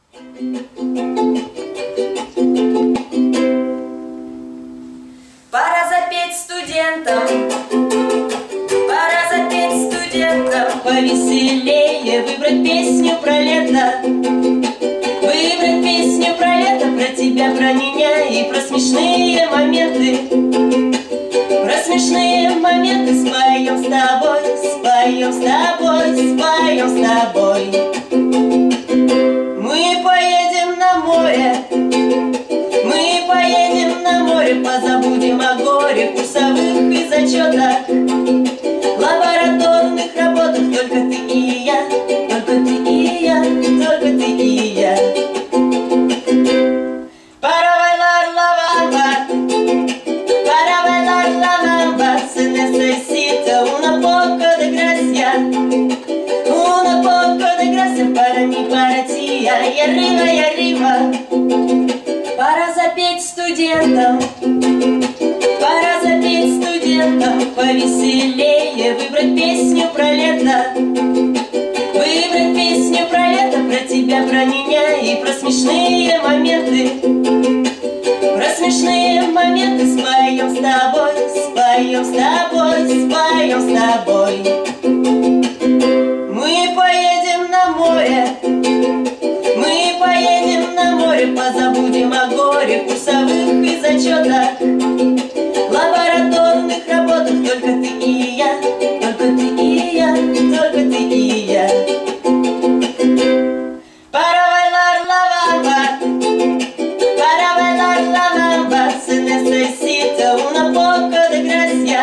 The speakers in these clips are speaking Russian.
Пора запеть студентам, пора запеть студентам, повеселее выбрать песню про лето. Выбрать песню про лето, про тебя, про меня и про смешные моменты. Про смешные моменты споем с тобой, споем с тобой, споем с тобой. Мы поедем на море, мы поедем на море, позабудем о горе, курсовых и зачетах, лабораторных работах. Только ты и я, только ты и я, только ты и я. Para bailar la bamba, para bailar la bamba, se necesita una poco de gracia para mí, para ti, y arriba, y arriba. Пора запеть студентам, пора запеть студентам, повеселее выбрать песню про лето. Выбрать песню про лето, про тебя, про меня и про смешные моменты. Про смешные моменты споем с тобой, споем с тобой, споем с тобой. Мы поедем на море, мы поедем на море, позабудем о горе, курсовых и зачетах, лабораторных работах. Только ты и я, только ты и я, только ты и я. Para bailar la bamba, para bailar la bamba, se necesita una poco de gracia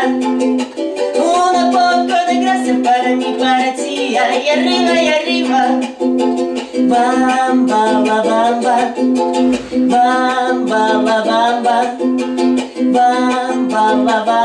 para mí, para ti, y arriba, y arriba. Bamba, la bamba, bamba, la bamba, bamba, la bamba.